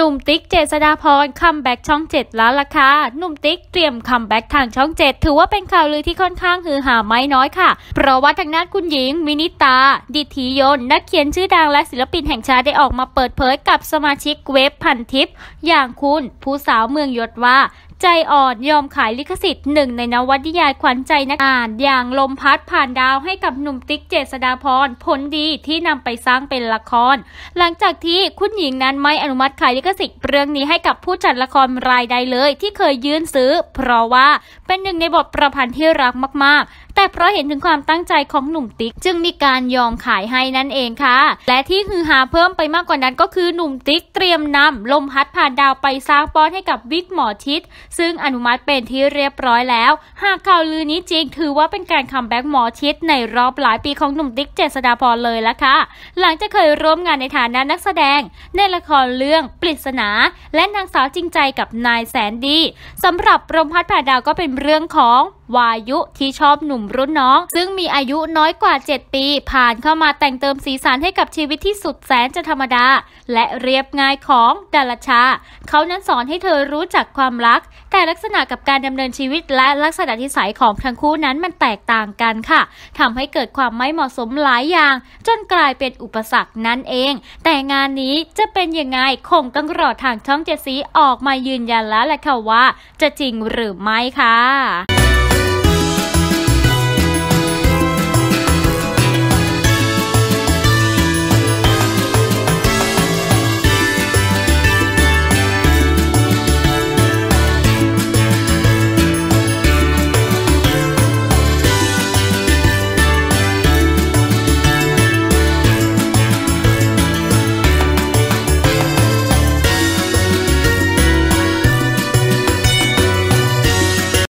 หนุ่มติ๊กเจษฎาพรคัมแบ็กช่อง7แล้วล่ะค่ะหนุ่มติ๊กเตรียมคัมแบ็กทางช่อง7ถือว่าเป็นข่าวลือที่ค่อนข้างฮือหาไม่น้อยค่ะเพราะว่าทางด้านคุณหญิงมินิตาดิษฐิยนต์นักเขียนชื่อดังและศิลปินแห่งชาติได้ออกมาเปิดเผยกับสมาชิกเว็บพันทิปอย่างคุณผู้สาวเมืองยศว่าใจอ่อนยอมขายลิขสิทธิ์หนึ่งในนวนิยายขวัญใจนักอ่านอย่างลมพัดผ่านดาวให้กับหนุ่มติ๊กเจษฎาพรผลดีที่นำไปสร้างเป็นละครหลังจากที่คุณหญิงนั้นไม่อนุมัติขายลิขสิทธิ์เรื่องนี้ให้กับผู้จัดละครรายใดเลยที่เคยยื่นซื้อเพราะว่าเป็นหนึ่งในบทประพันธ์ที่รักมากๆแต่เพราะเห็นถึงความตั้งใจของหนุ่มติ๊กจึงมีการยอมขายให้นั่นเองค่ะและที่ฮือฮาเพิ่มไปมากกว่านั้นก็คือหนุ่มติ๊กเตรียมนำลมพัดผ่านดาวไปสร้างป้อนให้กับวิกหมอชิดซึ่งอนุมัติเป็นที่เรียบร้อยแล้วหากข่าวลือนี้จริงถือว่าเป็นการคัมแบ็กหมอชิดในรอบหลายปีของหนุ่มติ๊กเจษฎาพรเลยละค่ะหลังจากเคยร่วมงานในฐานะนักแสดงในละครเรื่องปริศนาและนางสาวจริงใจกับนายแสนดีสำหรับลมพัดผ่านดาวก็เป็นเรื่องของวายุที่ชอบหนุ่มรุ่นน้องซึ่งมีอายุน้อยกว่า7ปีผ่านเข้ามาแต่งเติมสีสันให้กับชีวิตที่สุดแสนจะธรรมดาและเรียบง่ายของดาราชาเขานั้นสอนให้เธอรู้จักความรักแต่ลักษณะกับการดำเนินชีวิตและลักษณะนิสัยของทั้งคู่นั้นมันแตกต่างกันค่ะทำให้เกิดความไม่เหมาะสมหลายอย่างจนกลายเป็นอุปสรรคนั่นเองแต่งานนี้จะเป็นยังไงคงต้องรอทางช่อง7สีออกมายืนยันแล้วแหละค่ะว่าจะจริงหรือไม่ค่ะ